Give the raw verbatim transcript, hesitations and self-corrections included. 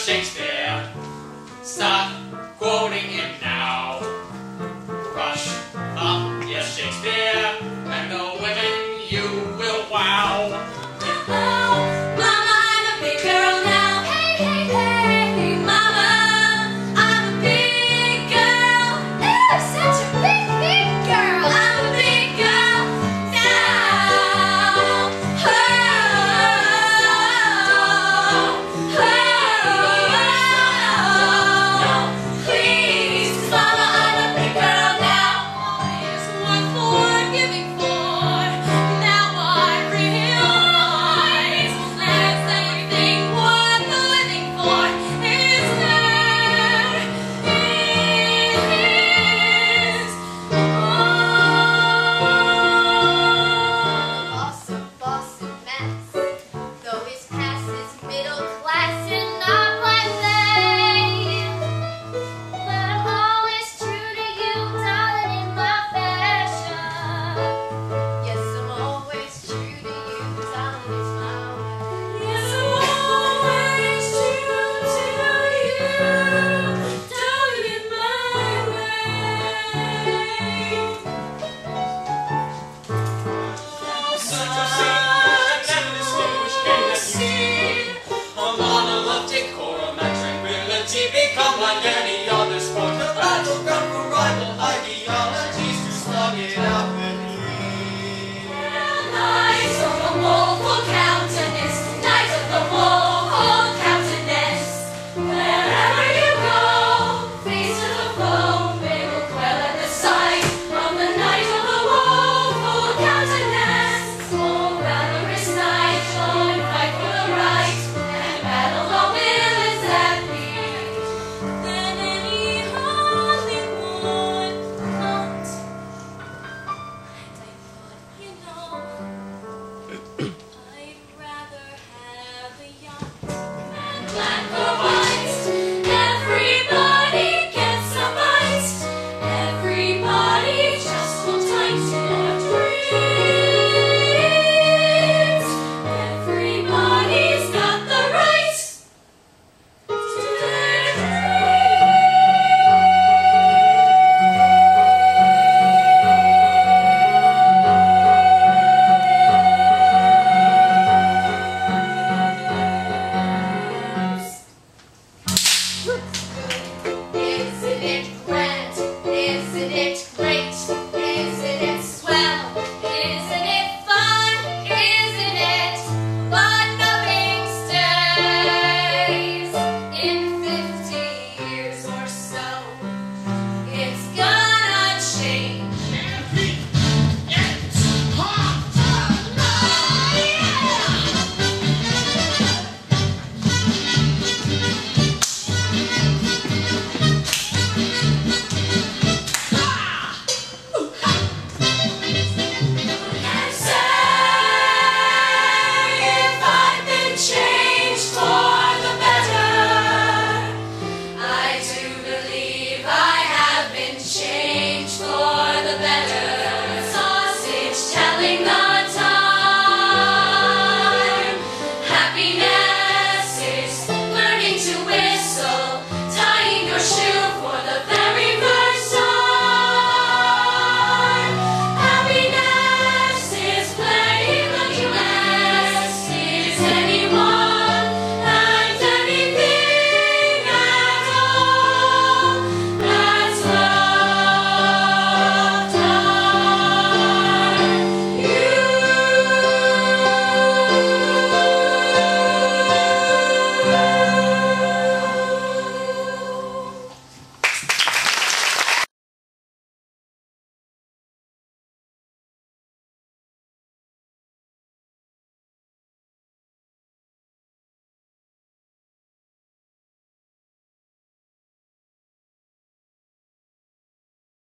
Shakespeare. Stop quoting him now. Rush up, yes, Shakespeare, and the women you will wow. Oh, Mama, I'm a big girl now. Hey, hey, hey, Mama, I'm a big girl. Ooh, such a big, big girl. I'm a big girl now. Oh, oh, oh, please, Mama, I'm a big girl now. It's worth for giving for. Now I realize that's everything worth living for is there. It is all the boss of mess, though his past is middle class and not blase. But I'm always true to you, darling, in my fashion. Yes, I'm always true to you, darling, it's my way. Yes, I'm always true to you, darling, in my way. Oh, such a